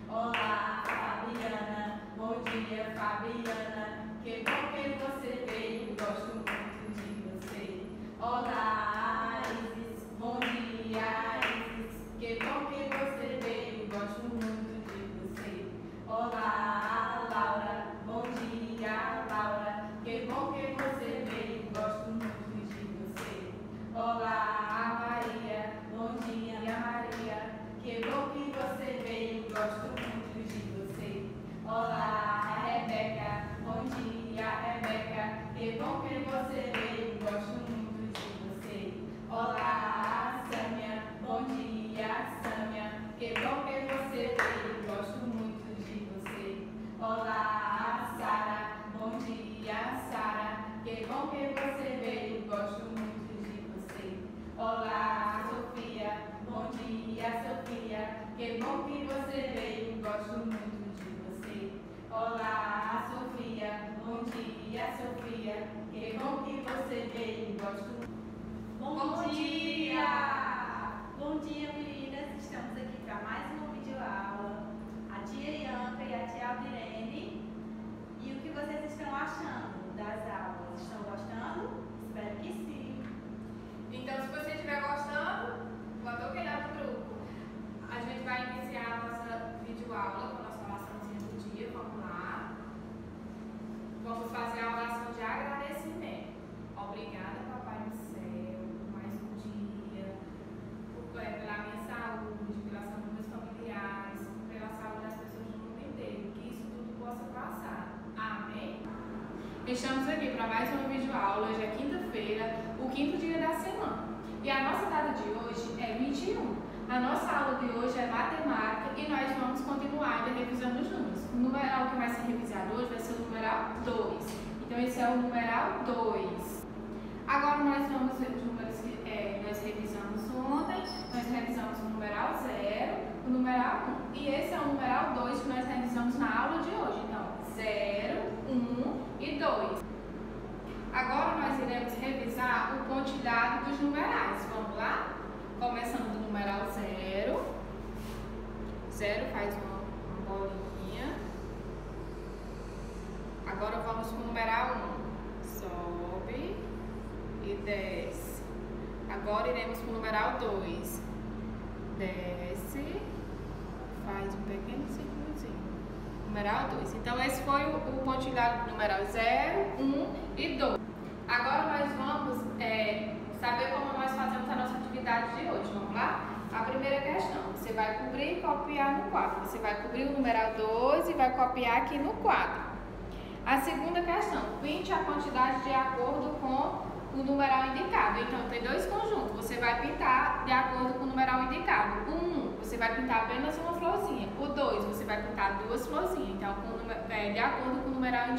Olá, Fabiana, bom dia, Fabiana. Que bom que você veio, gosto muito de você. Olá, Isis, bom dia, Isis. Que bom que você veio, gosto muito de você. Olá, Laura, bom dia, Laura. Que bom que você veio, gosto muito de você. Olá, Maria, bom dia, Maria. Que bom que você veio, gosto muito de você. Olá, Rebeca, bom dia, Rebeca. Que bom que você veio, gosto muito de você. Olá, Sâmia, bom dia, Sâmia. Que bom que você veio, gosto muito de você. Olá, Sara, bom dia, Sara. Que bom que você veio, gosto muito de você. Olá, Sofia, bom dia, Sofia. Que bom que você veio, gosto muito de você. Olá, Sofia, bom dia, Sofia. Que bom que você veio, gosto muito. Bom dia! Bom dia, meninas! Estamos aqui para mais uma videoaula. A tia Ianca e a tia Aldirene. E o que vocês estão achando das aulas? Estão gostando? Espero que sim. Então, se você estiver gostando, bota ok lá no grupo. A gente vai iniciar a nossa videoaula com a nossa oraçãozinha do dia. Vamos lá. Vamos fazer a oração de agradecimento. Obrigada, Papai do Céu, por mais um dia, pela minha saúde, pela saúde dos meus familiares, pela saúde das pessoas do mundo inteiro. Que isso tudo possa passar. Amém? Estamos aqui para mais uma videoaula. Hoje é quinta-feira, o quinto dia da semana. E a nossa data de hoje é 21. A nossa aula de hoje é matemática e nós vamos continuar ainda revisando os números. O numeral que vai ser revisado hoje vai ser o numeral 2. Então, esse é o numeral 2. Agora, nós vamos ver os números que nós revisamos ontem. Nós revisamos o numeral 0, o numeral 1. E esse é o numeral 2 que nós revisamos na aula de hoje. Então, 0, 1 e 2. Agora, nós iremos revisar o pontilhado dos numerais. Vamos lá? Começando do numeral 0. 0 faz uma bolinha. Agora vamos para o numeral 1. Sobe e desce. Agora iremos para o numeral 2. Desce. Faz um pequeno círculozinho. Numeral 2. Então, esse foi o pontilhado do numeral 0, 1 e 2. Agora nós vamos saber como nós fazemos a nossa atividade de hoje. Vamos lá? A primeira questão, você vai cobrir e copiar no quadro. Você vai cobrir o numeral 2 e vai copiar aqui no quadro. A segunda questão, pinte a quantidade de acordo com o numeral indicado. Então, tem dois conjuntos. Você vai pintar de acordo com o numeral indicado. O 1, você vai pintar apenas uma florzinha. O 2, você vai pintar duas florzinhas. Então, de acordo com o numeral indicado.